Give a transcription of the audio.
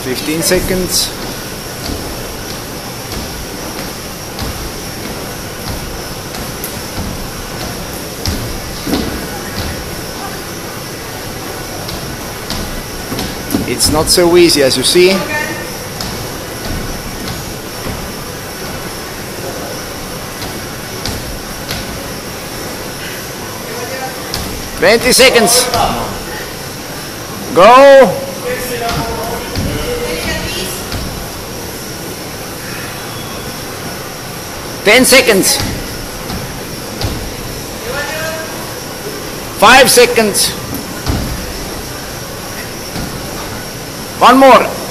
15 seconds. It's not so easy as you see. $20. Go. 10 seconds. 5 seconds. One more.